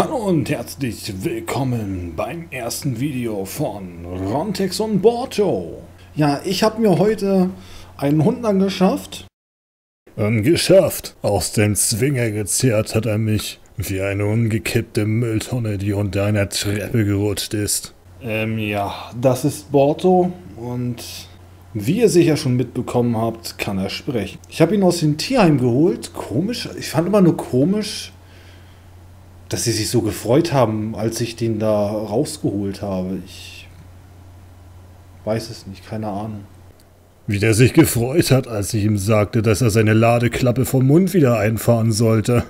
Hallo und herzlich willkommen beim ersten Video von Rontex und Borto. Ja, ich habe mir heute einen Hund angeschafft. Geschafft. Aus dem Zwinger gezerrt hat er mich, wie eine umgekippte Mülltonne, die unter einer Treppe gerutscht ist. Ja, das ist Borto und wie ihr sicher schon mitbekommen habt, kann er sprechen. Ich habe ihn aus dem Tierheim geholt. Komisch, ich fand immer nur komisch, dass sie sich so gefreut haben, als ich den da rausgeholt habe. Ich weiß es nicht, keine Ahnung. Wie der sich gefreut hat, als ich ihm sagte, dass er seine Ladeklappe vom Mund wieder einfahren sollte.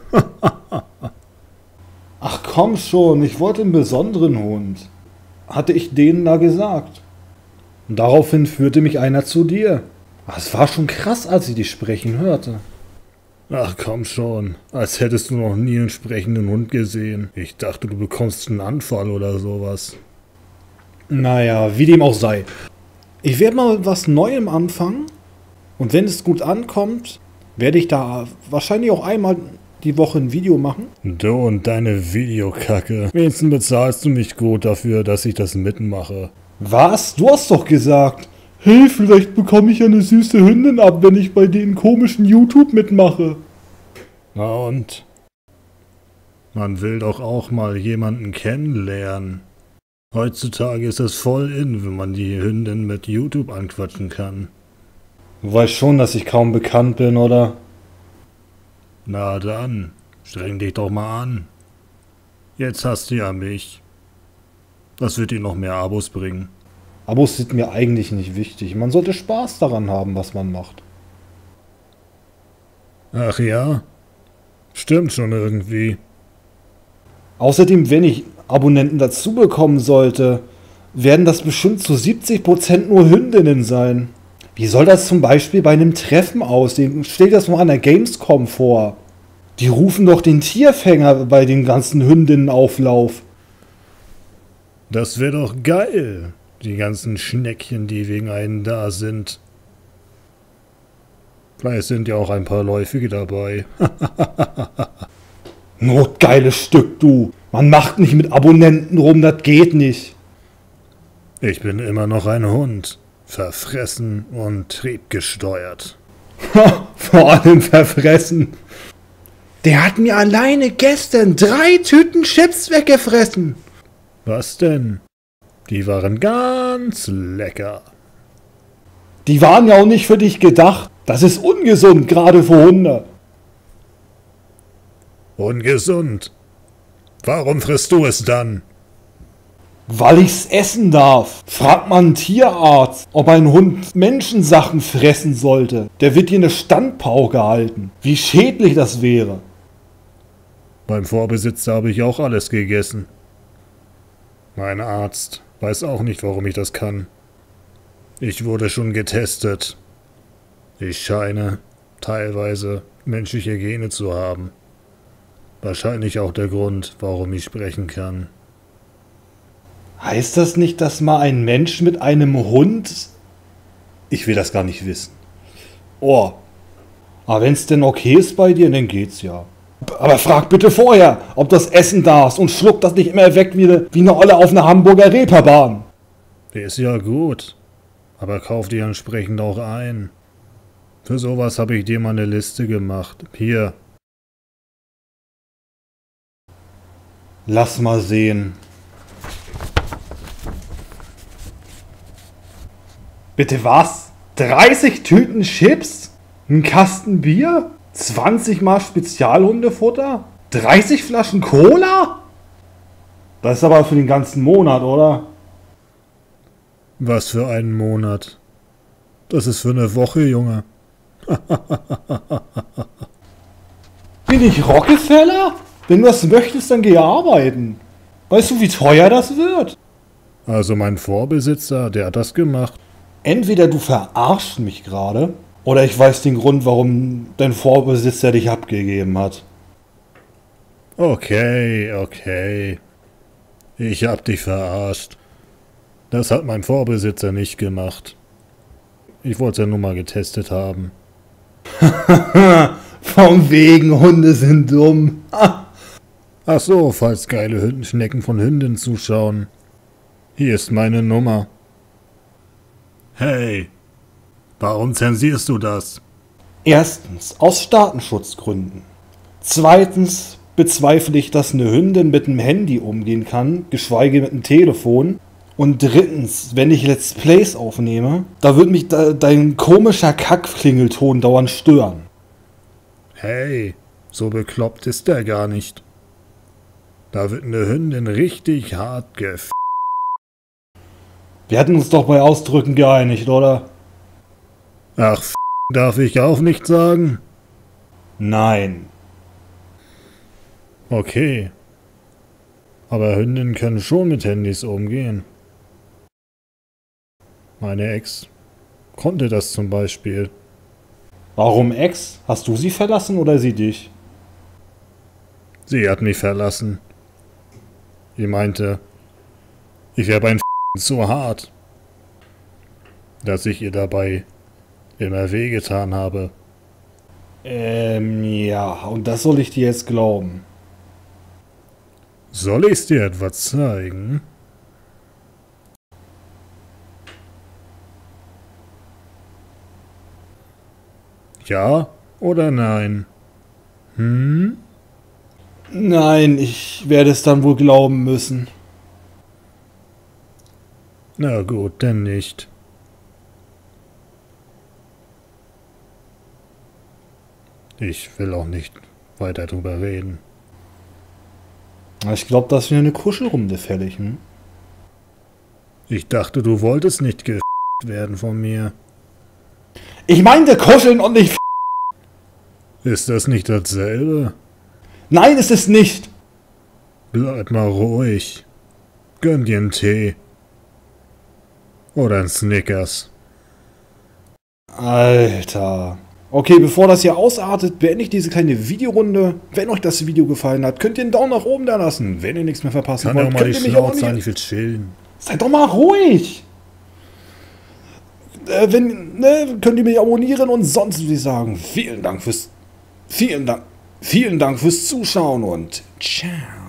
Ach komm schon, ich wollte einen besonderen Hund. Hatte ich denen da gesagt. Und daraufhin führte mich einer zu dir. Es war schon krass, als ich dich sprechen hörte. Ach komm schon, als hättest du noch nie einen sprechenden Hund gesehen. Ich dachte, du bekommst einen Anfall oder sowas. Naja, wie dem auch sei. Ich werde mal mit was Neuem anfangen. Und wenn es gut ankommt, werde ich da wahrscheinlich auch einmal die Woche ein Video machen. Du und deine Videokacke. Wenigstens bezahlst du mich gut dafür, dass ich das mitmache. Was? Du hast doch gesagt, hey, vielleicht bekomme ich eine süße Hündin ab, wenn ich bei den komischen YouTube mitmache. Na und? Man will doch auch mal jemanden kennenlernen. Heutzutage ist es voll in, wenn man die Hündin mit YouTube anquatschen kann. Du weißt schon, dass ich kaum bekannt bin, oder? Na dann, streng dich doch mal an. Jetzt hast du ja mich. Das wird dir noch mehr Abos bringen. Abos sind mir eigentlich nicht wichtig. Man sollte Spaß daran haben, was man macht. Ach ja? Stimmt schon irgendwie. Außerdem, wenn ich Abonnenten dazu bekommen sollte, werden das bestimmt zu 70% nur Hündinnen sein. Wie soll das zum Beispiel bei einem Treffen aussehen? Stell dir das mal an der Gamescom vor. Die rufen doch den Tierfänger bei den ganzen Hündinnenauflauf. Das wäre doch geil. Die ganzen Schneckchen, die wegen einen da sind. Vielleicht sind ja auch ein paar Läufige dabei. Notgeiles Stück, du. Man macht nicht mit Abonnenten rum, das geht nicht. Ich bin immer noch ein Hund. Verfressen und triebgesteuert. Vor allem verfressen. Der hat mir alleine gestern 3 Tüten Chips weggefressen. Was denn? Die waren ganz lecker. Die waren ja auch nicht für dich gedacht. Das ist ungesund, gerade für Hunde. Ungesund? Warum frisst du es dann? Weil ich's essen darf. Fragt man einen Tierarzt, ob ein Hund Menschensachen fressen sollte. Der wird dir eine Standpauke halten. Wie schädlich das wäre. Beim Vorbesitzer habe ich auch alles gegessen. Mein Arzt weiß auch nicht, warum ich das kann. Ich wurde schon getestet. Ich scheine teilweise menschliche Gene zu haben. Wahrscheinlich auch der Grund, warum ich sprechen kann. Heißt das nicht, dass mal ein Mensch mit einem Hund... Ich will das gar nicht wissen. Oh. Aber wenn's denn okay ist bei dir, dann geht's ja. Aber frag bitte vorher, ob du das essen darfst und schluck das nicht immer weg wie eine Olle auf einer Hamburger Reeperbahn. Ist ja gut. Aber kauf dir entsprechend auch ein. Für sowas habe ich dir mal eine Liste gemacht. Hier. Lass mal sehen. Bitte was? 30 Tüten Chips? Ein Kasten Bier? 20 Mal Spezialhundefutter? 30 Flaschen Cola? Das ist aber für den ganzen Monat, oder? Was für einen Monat? Das ist für eine Woche, Junge. Bin ich Rockefeller? Wenn du das möchtest, dann geh arbeiten. Weißt du, wie teuer das wird? Also mein Vorbesitzer, der hat das gemacht. Entweder du verarschst mich gerade, oder ich weiß den Grund, warum dein Vorbesitzer dich abgegeben hat. Okay. Ich hab dich verarscht. Das hat mein Vorbesitzer nicht gemacht. Ich wollte es ja nur mal getestet haben. Von wegen, Hunde sind dumm. Ach so, falls geile Schnecken von Hünden zuschauen. Hier ist meine Nummer. Hey, warum zensierst du das? Erstens, aus Datenschutzgründen. Zweitens bezweifle ich, dass eine Hündin mit einem Handy umgehen kann, geschweige mit einem Telefon. Und drittens, wenn ich Let's Plays aufnehme, da wird mich dein komischer Kackklingelton dauernd stören. Hey, so bekloppt ist der gar nicht. Da wird eine Hündin richtig hart Wir hatten uns doch bei Ausdrücken geeinigt, oder? Ach, darf ich auch nicht sagen? Nein. Okay. Aber Hündinnen können schon mit Handys umgehen. Meine Ex konnte das zum Beispiel. Warum Ex? Hast du sie verlassen oder sie dich? Sie hat mich verlassen. Sie meinte, ich wäre beim zu hart, dass ich ihr dabei immer wehgetan habe. Ja, und das soll ich dir jetzt glauben. Soll ich's dir etwa zeigen? Ja oder nein? Nein, ich werde es dann wohl glauben müssen. Na gut, denn nicht. Ich will auch nicht weiter drüber reden. Ich glaube, das ist wieder eine Kuschelrunde fällig, hm? Ich dachte, du wolltest nicht werden von mir. Ich meinte kuscheln und nicht Ist das nicht dasselbe? Nein, ist es nicht! Bleib mal ruhig. Gönn dir einen Tee. Oder einen Snickers. Alter. Okay, bevor das hier ausartet, beende ich diese kleine Videorunde. Wenn euch das Video gefallen hat, könnt ihr einen Daumen nach oben da lassen. Wenn ihr nichts mehr verpassen Kann wollt, ja mal die könnt ihr mich Schnauze sein, ich will chillen. Seid doch mal ruhig! Könnt ihr mich abonnieren und sonst würde ich sagen, vielen Dank fürs Zuschauen und ciao.